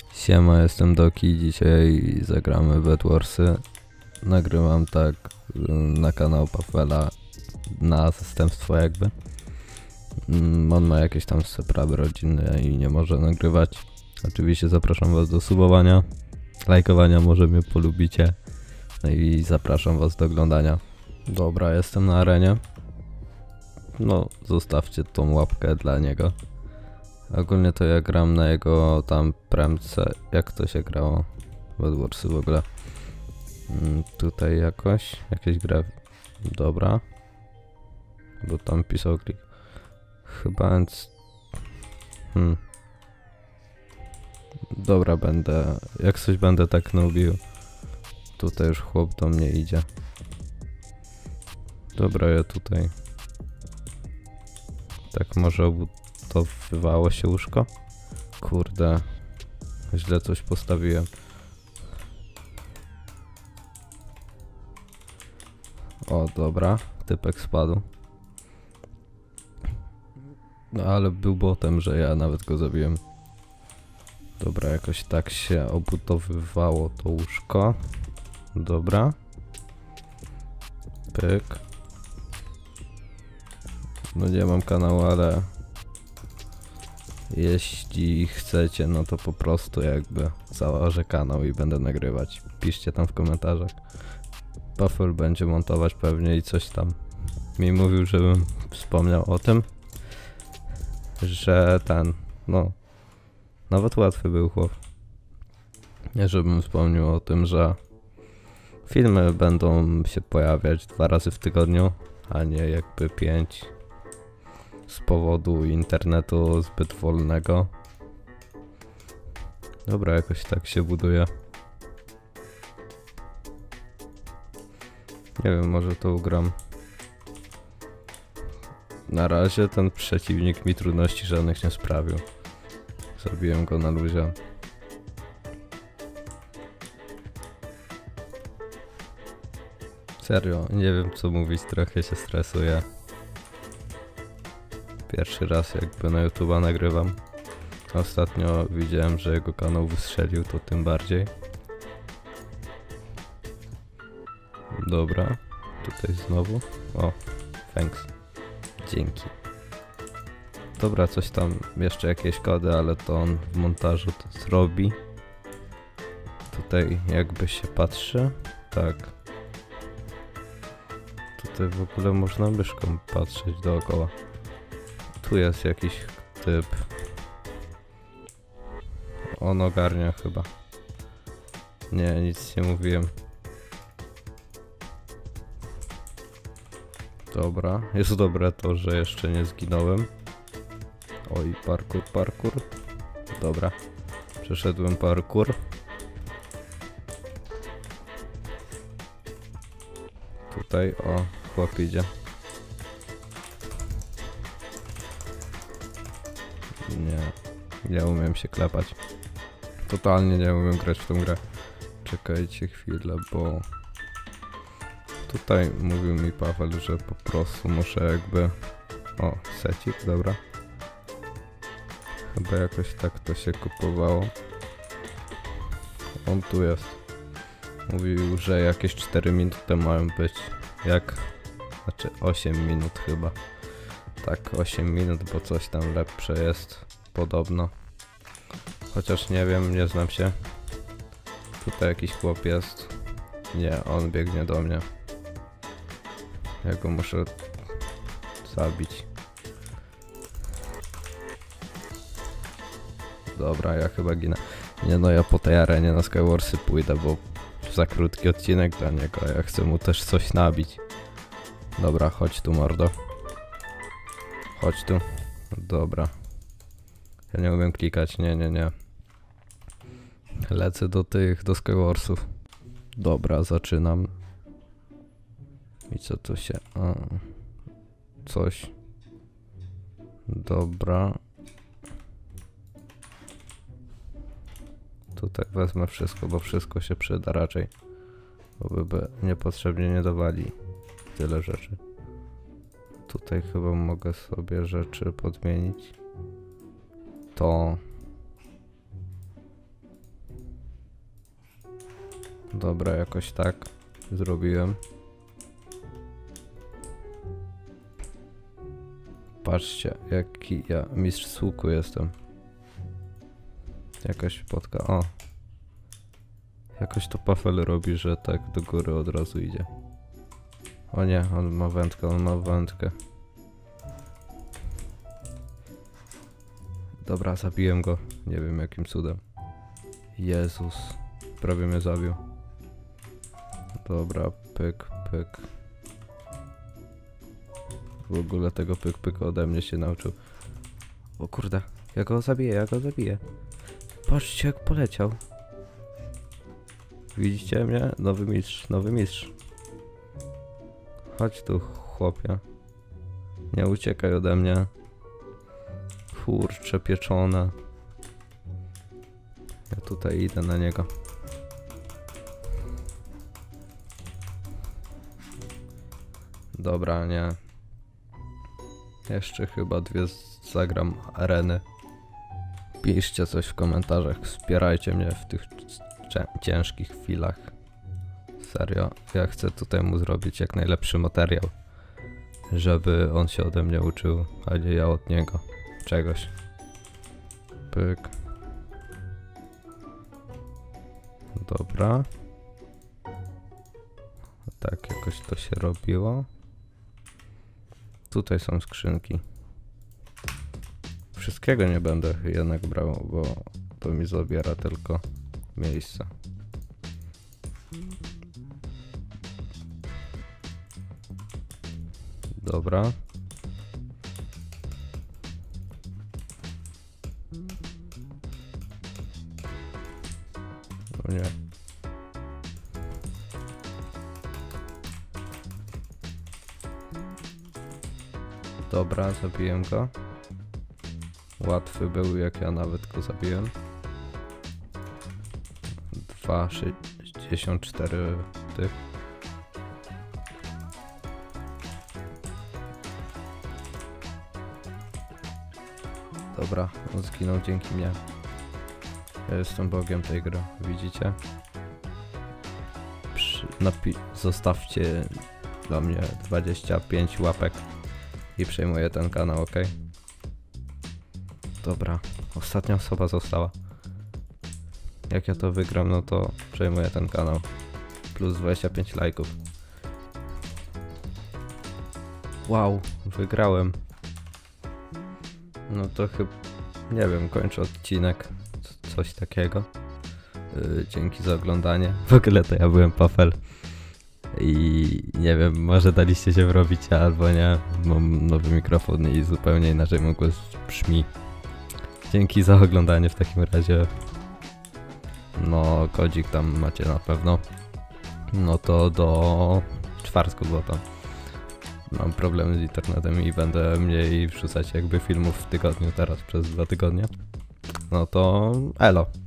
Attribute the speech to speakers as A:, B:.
A: Siema, jestem Doki, dzisiaj zagramy Bedwarsy. Nagrywam tak na kanał Pafela na zastępstwo jakby. On ma jakieś tam sprawy rodzinne i nie może nagrywać. Oczywiście zapraszam was do subowania, lajkowania, może mnie polubicie. No i zapraszam was do oglądania. Dobra, jestem na arenie. No, zostawcie tą łapkę dla niego. Ogólnie to ja gram na jego tam premce. Jak to się grało? Bedwarsy w ogóle. Tutaj jakieś grę. Dobra. Bo tam pisał klik. Chyba więc... Dobra, jak coś będę tak nubił. Tutaj już chłop do mnie idzie. Dobra, ja tutaj. Tak może obudowywało się łóżko? Kurde. Źle coś postawiłem. O, dobra. Typek spadł. No ale był botem, że ja nawet go zabiłem. Dobra, jakoś tak się obudowywało to łóżko. Dobra. Pyk. No nie mam kanału, ale jeśli chcecie, no to po prostu jakby założę kanał i będę nagrywać. Piszcie tam w komentarzach. Pafel będzie montować pewnie i coś tam mi mówił, żebym wspomniał o tym, że no nawet łatwy był chłop. Nie, żebym wspomniał o tym, że filmy będą się pojawiać 2 razy w tygodniu, a nie jakby 5 z powodu internetu zbyt wolnego. Dobra, jakoś tak się buduje. Nie wiem, może to ugram. Na razie ten przeciwnik mi trudności żadnych nie sprawił. Zabiłem go na luzie. Serio, nie wiem co mówić, trochę się stresuję. Pierwszy raz jakby na YouTube'a nagrywam. Ostatnio widziałem, że jego kanał wystrzelił, to tym bardziej. Dobra, tutaj znowu. O, thanks. Dzięki. Dobra, coś tam, jeszcze jakieś kody, ale to on w montażu to zrobi. Tutaj jakby się patrzy. Tak. Tutaj w ogóle można myszką patrzeć dookoła. Tu jest jakiś typ. On ogarnia chyba. Nie, nic nie mówiłem. Dobra, jest dobre to, że jeszcze nie zginąłem. Oj, parkour. Dobra, przeszedłem parkour. Tutaj, o, chłop idzie. Nie umiem się klepać. Totalnie nie umiem grać w tą grę. Czekajcie chwilę, bo... Tutaj mówił mi Paweł, że po prostu muszę jakby... O, secik, dobra. Chyba jakoś tak to się kupowało. On tu jest. Mówił, że jakieś 4 minuty mają być. Znaczy 8 minut chyba. Tak, 8 minut, bo coś tam lepsze jest. Podobno. Chociaż nie wiem, nie znam się. Tutaj jakiś chłop jest. Nie, on biegnie do mnie. Ja go muszę zabić. Dobra, ja chyba ginę. Nie no, ja po tej arenie na Skywarsy pójdę, bo za krótki odcinek dla niego. Ja chcę mu też coś nabić. Dobra, chodź tu, mordo. Chodź tu. Dobra. Ja nie umiem klikać, nie. Lecę do Skywarsów. Dobra, zaczynam. I co tu się... Coś. Dobra. Tutaj wezmę wszystko, bo wszystko się przyda raczej. Bo by niepotrzebnie nie dawali tyle rzeczy. Tutaj chyba mogę sobie rzeczy podmienić. To Dobra, jakoś tak zrobiłem. Patrzcie, jaki ja mistrz z łuku jestem. Jakaś potka, o. Jakoś to Pafel robi, że tak do góry od razu idzie. O nie, on ma wędkę. Dobra, zabiłem go. Nie wiem jakim cudem. Jezus, prawie mnie zabił. Dobra, pyk. W ogóle tego pyk ode mnie się nauczył. O kurde, ja go zabiję. Patrzcie jak poleciał. Widzicie mnie? Nowy mistrz. Chodź tu, chłopie. Nie uciekaj ode mnie. Kurcze pieczone. Ja tutaj idę na niego. Dobra, nie. Jeszcze chyba 2 zagram areny. Piszcie coś w komentarzach, wspierajcie mnie w tych ciężkich chwilach. Serio, ja chcę tutaj mu zrobić jak najlepszy materiał. Żeby on się ode mnie uczył, a nie ja od niego. Czegoś. Pyk. Dobra. Tak jakoś to się robiło. Tutaj są skrzynki. Wszystkiego nie będę jednak brał, bo to mi zabiera tylko miejsce. Dobra. O nie. Dobra, zabiłem go. Łatwy był, jak ja nawet go zabiłem. 2,64 tych. Dobra, on zginął dzięki mnie. Ja jestem bogiem tej gry, widzicie? Zostawcie dla mnie 25 łapek i przejmuję ten kanał, ok? Dobra, ostatnia osoba została. Jak ja to wygram, no to przejmuję ten kanał. Plus 25 lajków. Wow, wygrałem. No to chyba, nie wiem, kończę odcinek. Coś takiego. Dzięki za oglądanie. W ogóle to ja byłem Pafel. I nie wiem, może daliście się wrobić, albo nie. Mam nowy mikrofon i zupełnie inaczej mój głos brzmi. Dzięki za oglądanie w takim razie. No, kodzik tam macie na pewno. No to do czwartku, bo tam mam problemy z internetem i będę mniej wrzucać jakby filmów w tygodniu teraz przez 2 tygodnie. No to elo.